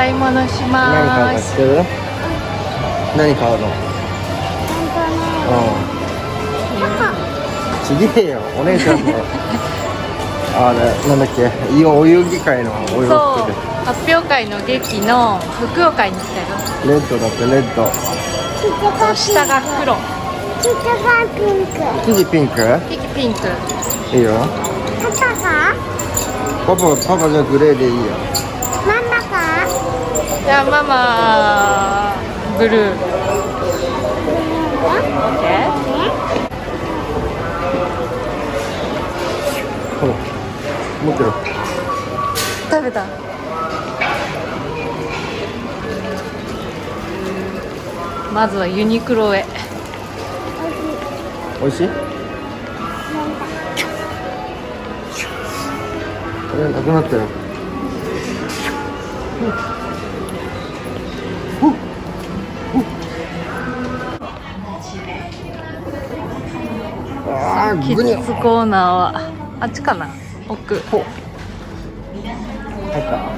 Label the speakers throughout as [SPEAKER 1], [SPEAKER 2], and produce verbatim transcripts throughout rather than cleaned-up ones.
[SPEAKER 1] 買い物します。
[SPEAKER 2] 何買うか知ってる？何買うの？うん。ちげえよ、お姉ちゃんのあれなんだっけ、いお遊戯会のお洋服で。
[SPEAKER 1] 発表会の劇の服を買いに来たよ。
[SPEAKER 2] レッドだってレッド。
[SPEAKER 1] 下が黒。
[SPEAKER 2] 生地ピンク？
[SPEAKER 1] 生地ピンク。
[SPEAKER 2] いいよ。
[SPEAKER 3] パパか？
[SPEAKER 2] パパパパじゃグレーでいいよ。
[SPEAKER 3] ママか？
[SPEAKER 1] じゃあママブルー。
[SPEAKER 2] ほら持ってる。
[SPEAKER 1] 食べた。まずはユニクロへ。
[SPEAKER 2] おいしい？これなくなったよ。ああ、
[SPEAKER 1] キッズコーナーはあっちかな、奥。
[SPEAKER 2] ほ入った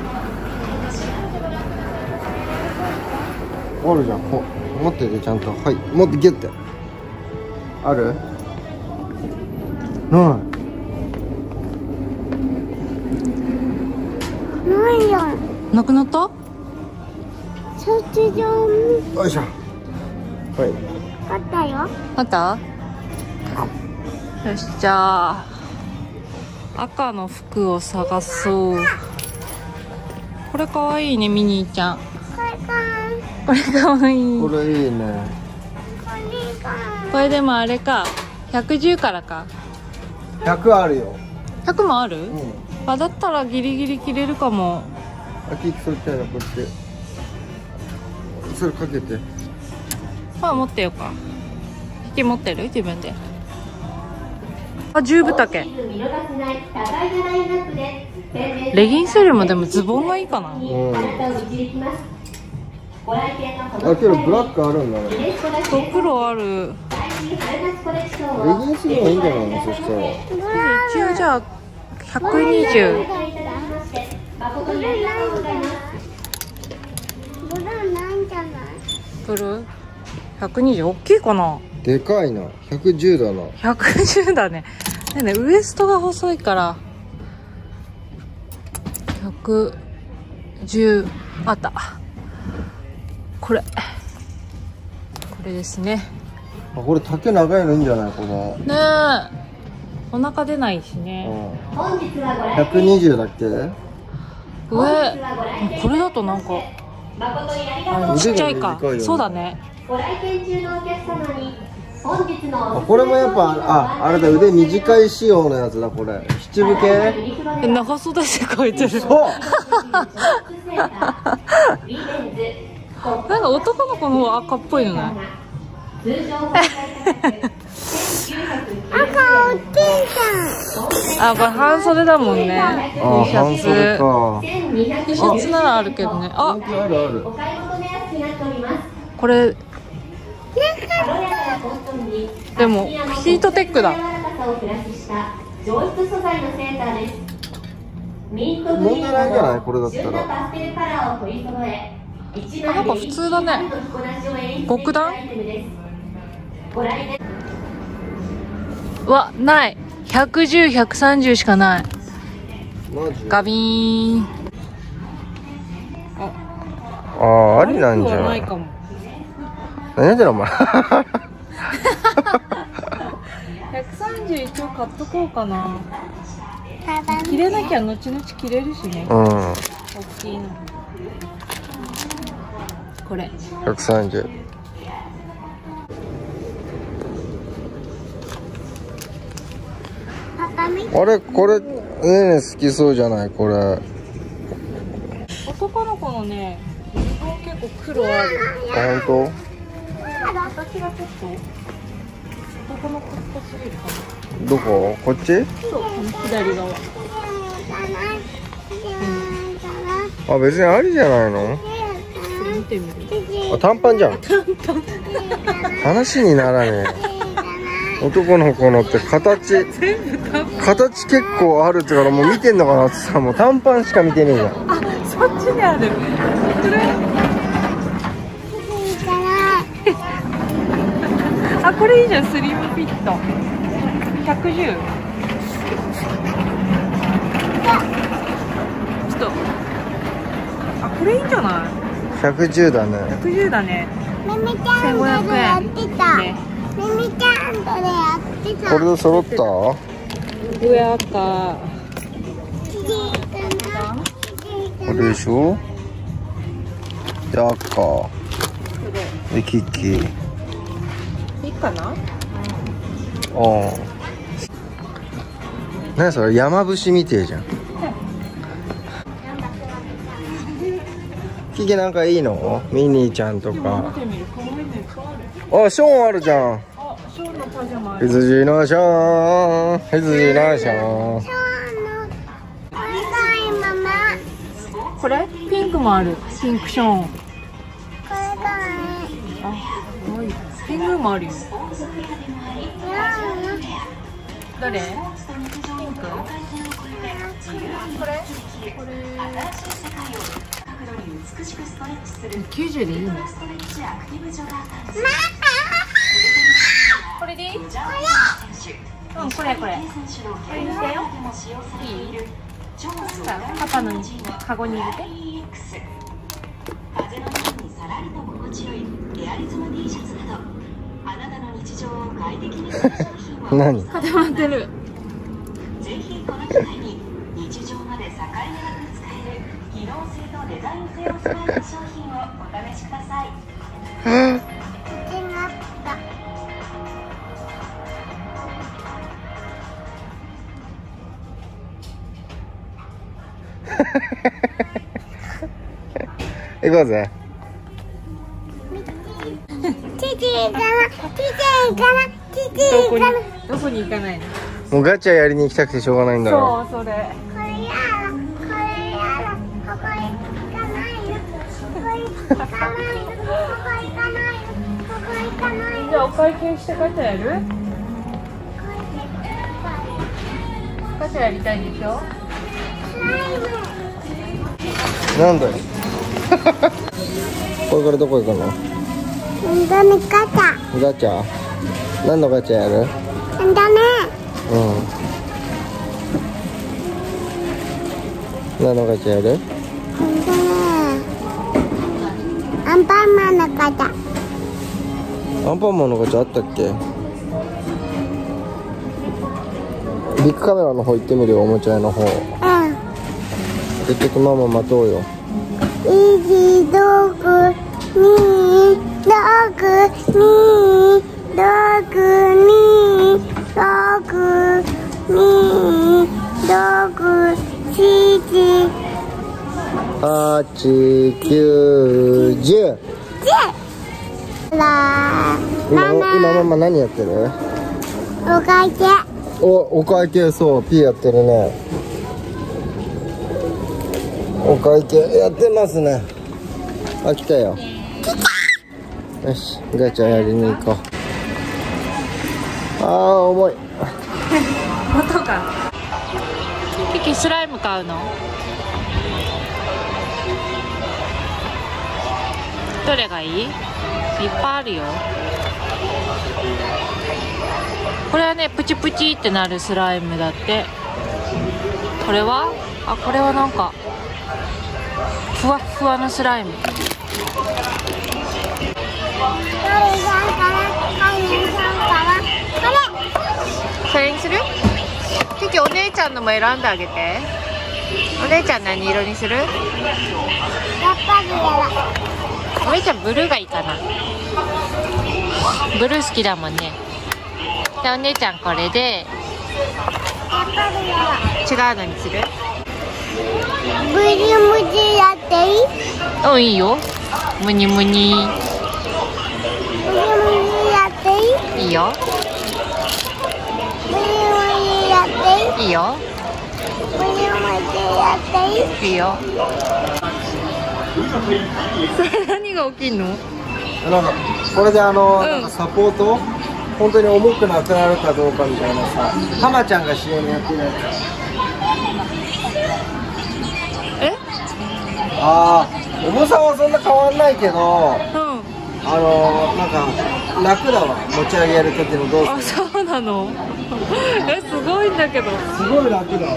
[SPEAKER 2] あるじゃん。ほ持っててちゃんと。はい、持ってギュッて。ある？ない
[SPEAKER 3] ないよ。
[SPEAKER 1] なくなった？
[SPEAKER 3] 卒業。
[SPEAKER 2] よいしょ。はい。
[SPEAKER 3] あったよ。
[SPEAKER 1] あった？よし、じゃあ赤の服を探そう。これかわいいね、ミニーちゃん。
[SPEAKER 3] これか。
[SPEAKER 1] これかわいい。
[SPEAKER 2] これいいね。
[SPEAKER 3] これか。
[SPEAKER 1] これでもあれか、ひゃくじゅうからか。
[SPEAKER 2] ひゃくあるよ。
[SPEAKER 1] ひゃくもある？
[SPEAKER 2] うん。
[SPEAKER 1] あ、だったらギリギリ着れるかも。
[SPEAKER 2] あ、キックそっちやな、こっち。それかけて。
[SPEAKER 1] まあ持ってよか。引き持ってる？自分で。あ、十分丈。レギンスよりもでもズボンがいいかな。
[SPEAKER 2] うん。あ、けどブラックあるんだね。
[SPEAKER 1] と黒ある。
[SPEAKER 2] レギンスの方がいいんじゃないの？そしたら。
[SPEAKER 1] 一応じゃあひゃくにじゅう。
[SPEAKER 3] ブルーなんじゃない？
[SPEAKER 1] ブルーひゃくにじゅう、大きいかな。
[SPEAKER 2] でかいな。ひゃくじゅうだな。
[SPEAKER 1] ひゃくじゅうだね。ねね、ウエストが細いからひゃくじゅう。あった、これこれですね。
[SPEAKER 2] あ、これ丈長いのいいんじゃない？これね
[SPEAKER 1] え、お腹出ないしね。
[SPEAKER 2] うん、ひゃくにじゅうだっけ？
[SPEAKER 1] 上これだとなんかあ、ちっちゃいか。そうだね。
[SPEAKER 2] あ、これもやっぱ、あ、あれだ、腕短い仕様のやつだ、これ。七分系？
[SPEAKER 1] え、長袖って書いてる。
[SPEAKER 2] そう
[SPEAKER 3] なん
[SPEAKER 1] か男の子の方が赤っぽいのね。
[SPEAKER 3] 赤おっきいじゃん。
[SPEAKER 1] あ、これ半袖だもんね。
[SPEAKER 2] あ、
[SPEAKER 1] T シャ
[SPEAKER 2] 半袖
[SPEAKER 1] ツ。
[SPEAKER 2] か。
[SPEAKER 1] T シャツならあるけどね。あ、
[SPEAKER 2] あるある。
[SPEAKER 1] これでもヒートテックだ。
[SPEAKER 2] 問題ないんじゃない？これだったら。
[SPEAKER 1] あ、なんか普通だね。極暖？わ、ない。ひゃくじゅう、ひゃくさんじゅうしかない。
[SPEAKER 2] マジ？
[SPEAKER 1] ガビーン。
[SPEAKER 2] ああ、ありなんじゃない？
[SPEAKER 1] ないかも。
[SPEAKER 2] 何やってんのお前。
[SPEAKER 1] ひゃくさんじゅう一応買っとこうかな。着れなきゃ後々着れるしね。
[SPEAKER 2] うん。
[SPEAKER 1] 大きいの。これ。
[SPEAKER 2] ひゃくさんじゅう。あれ、これ、ねえ、好きそうじゃない、これ。
[SPEAKER 1] 男の子のね、ズボン結構黒ある。
[SPEAKER 2] あ、本
[SPEAKER 1] 私がちょっと男の子っぽすぎるか
[SPEAKER 2] 当？どこ？こっち？
[SPEAKER 1] な。そう、この左側。
[SPEAKER 2] あ、別にありじゃないの？
[SPEAKER 1] 見てみる。
[SPEAKER 2] あ、短パンじゃん。話にならねえ。男の子のって形形結構あるってからもう見てんのかなってさ、もう短パンしか見てねえじゃん。
[SPEAKER 1] あ、 そっちにある。これ
[SPEAKER 3] いいかな。
[SPEAKER 1] あ、これいいじゃん、スリムフィットひゃくじゅう。ちょっと、あ、これいいんじゃない？
[SPEAKER 2] ひゃくじゅうだね。
[SPEAKER 1] ひゃくじゅうだね。
[SPEAKER 3] ミミちゃんとでやってた。
[SPEAKER 1] ね、
[SPEAKER 3] ミミちゃんとでやってた。
[SPEAKER 2] これで揃った？
[SPEAKER 1] 上赤。
[SPEAKER 3] きれいかな。
[SPEAKER 2] これでしょ。で赤。でキッキー。
[SPEAKER 1] いいかな？
[SPEAKER 2] ああ。何それ、山伏みてえじゃん。キキなんかいいの？ミニーちゃんとか。あ、ショーンあるじゃん。
[SPEAKER 1] あ、ショーンのパジャマある。
[SPEAKER 2] 羊のショーン、羊のショーン。
[SPEAKER 3] ショーのおいしいママ。
[SPEAKER 1] これピンクもある。ピンクショーン。
[SPEAKER 3] これかわいい。
[SPEAKER 1] あ、いい。ピンクもあるよ。どれ？ピンク？これ？これ。きゅうじゅうでいいね。これでいい？うん、これこれ。これにしてよ。いい？さあ、パパのカゴに入れて。
[SPEAKER 2] 何？
[SPEAKER 1] 固まってる。
[SPEAKER 3] ぜひこの機会に日常まで境目なく使える機能性とデザイン性を備えた商品をお試しください。
[SPEAKER 2] 行こうぜ。
[SPEAKER 3] チチ行かな、チチ行かな、チチ
[SPEAKER 1] どこに
[SPEAKER 3] 行かな。
[SPEAKER 1] どこに行かないの？
[SPEAKER 2] もうガチャやりに行きたくてしょうがないんだろ。
[SPEAKER 1] そう、それ。
[SPEAKER 3] これやだ、これやだ、ここ行かないよ、ここ行かないよ、ここ行かないよ、ここ行かないよ。
[SPEAKER 1] じゃあお会計してガチャやる？ガチャやりたいでしょ？
[SPEAKER 3] スライム。
[SPEAKER 2] なんだよ。これからどこ行くの？
[SPEAKER 3] うんだね、ガチャ。
[SPEAKER 2] ガチャ？何のガチャやる？
[SPEAKER 3] うんだね。
[SPEAKER 2] うん。何のガチャやる？
[SPEAKER 3] うんだね。アンパンマンのガチャ。
[SPEAKER 2] アンパンマンのガチャあったっけ？ビッグカメラの方行ってみるよ、おもちゃ屋の方。
[SPEAKER 3] うん。
[SPEAKER 2] 結局ママ待とうよ。
[SPEAKER 3] イージードッグにードッグにードッグにードッグにードッグしち
[SPEAKER 2] はち、きゅう、じゅう。
[SPEAKER 3] じゅうら
[SPEAKER 2] 今、
[SPEAKER 3] ー
[SPEAKER 2] 今ママ何やってる？
[SPEAKER 3] お会計。
[SPEAKER 2] お、お会計、そう、P やってるね。お会計やってますね。あ、来たよ。よし、ガチャやりに行こう。あー、重い。
[SPEAKER 1] 音が。キキスライム買うの？どれがいい？いっぱいあるよ。これはね、プチプチってなるスライムだって。これは？あ、これはなんかふわっふわのスライム。それにする？キキ、お姉ちゃんのも選んであげて。お姉ちゃん何色にする？
[SPEAKER 3] やっぱりやだ。
[SPEAKER 1] お姉ちゃんブルーがいいかな。ブルー好きだもんね。じゃあお姉ちゃんこれで。
[SPEAKER 3] やっぱりやだ。
[SPEAKER 1] 違うのにする？
[SPEAKER 3] ブリムジやっていい？
[SPEAKER 1] うん、いいよ。ムニムニ。
[SPEAKER 3] ブリムジやっていい？
[SPEAKER 1] いいよ。
[SPEAKER 3] ブリムジやっていい？
[SPEAKER 1] いいよ。
[SPEAKER 3] ブリムジやっていい？
[SPEAKER 1] いいよ。それ何が起きんの？
[SPEAKER 2] なんか、これであの、
[SPEAKER 1] うん
[SPEAKER 2] なんかサポート本当に重くなくなるかどうかみたいなさ、たまちゃんが シーエム やってるやつ。
[SPEAKER 1] え？
[SPEAKER 2] ああ、重さはそんな変わんないけど、
[SPEAKER 1] うん。
[SPEAKER 2] あのー、なんか楽だわ、持ち上げる時の動作。
[SPEAKER 1] あ、そうなの。え、すごいんだけど。
[SPEAKER 2] すごい楽だわ。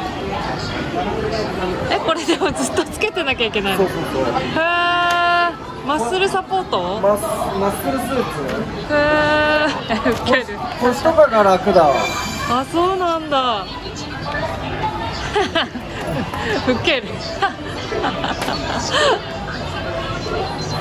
[SPEAKER 1] え、これでもずっとつけてなきゃいけないの。
[SPEAKER 2] そうそうそう。
[SPEAKER 1] へー、マッスルサポート。
[SPEAKER 2] マッスマッスルスーツ。
[SPEAKER 1] へー、ウケる。
[SPEAKER 2] 腰とかが楽だわ。
[SPEAKER 1] あ、そうなんだ。ウケる。